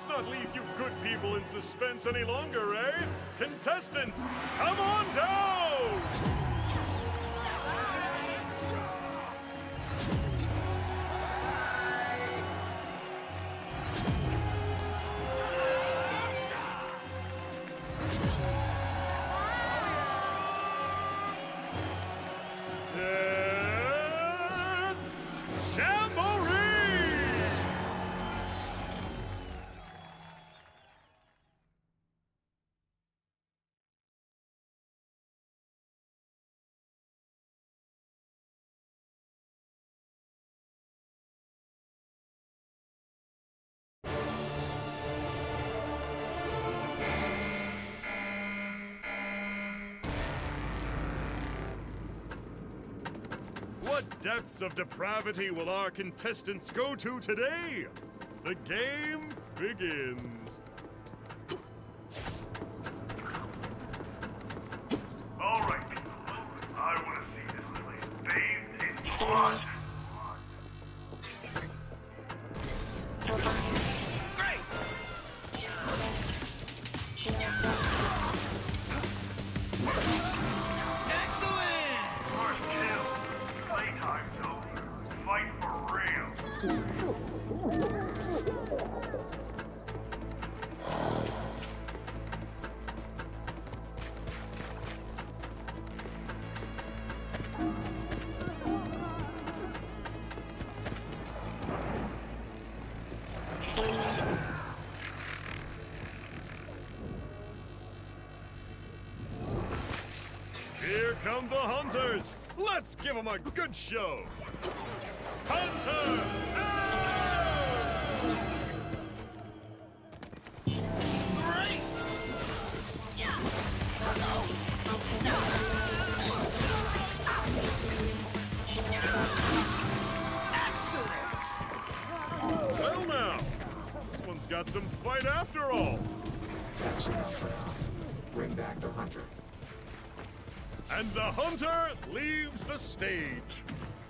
Let's not leave you good people in suspense any longer, eh? Contestants, come on down! What depths of depravity will our contestants go to today? The game begins. All right, people. I want to see this place bathed in blood. Here come the hunters! Let's give them a good show! Hunter! Well now, this one's got some fight after all. That's enough now. Bring back the hunter. And the hunter leaves the stage.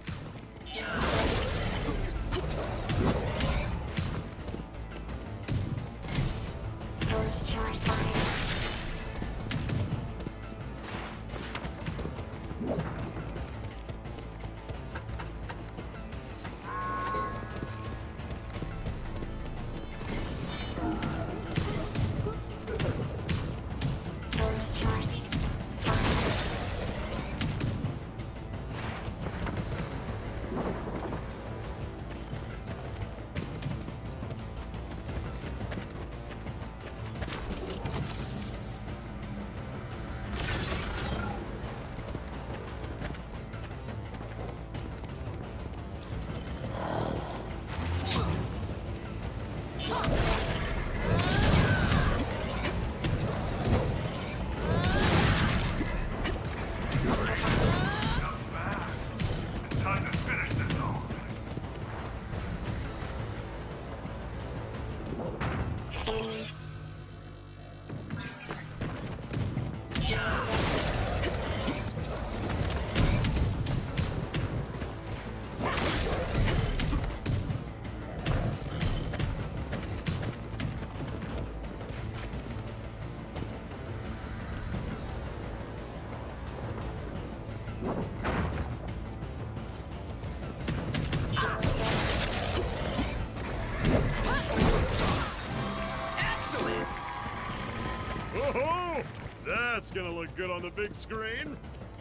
Oh, that's gonna look good on the big screen.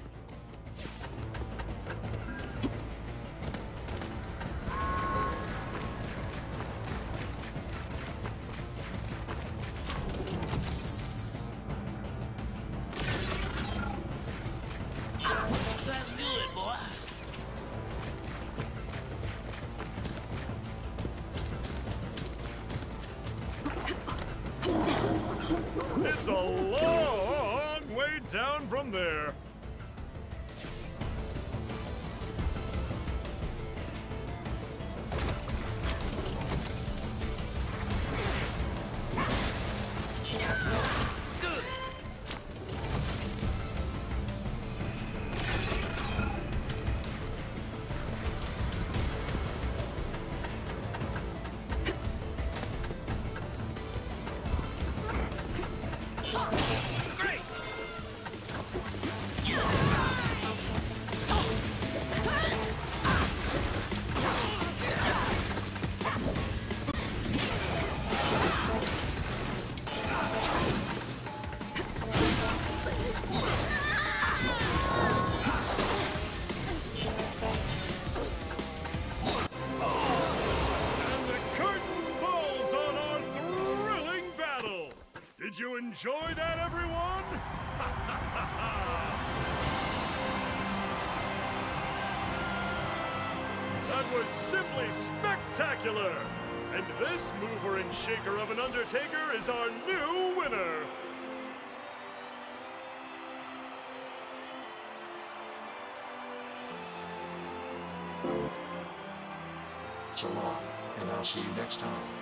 That's good, boy. It's a long way down from there. enjoy that, everyone? That was simply spectacular! And this mover and shaker of an Undertaker is our new winner! So long, and I'll see you next time.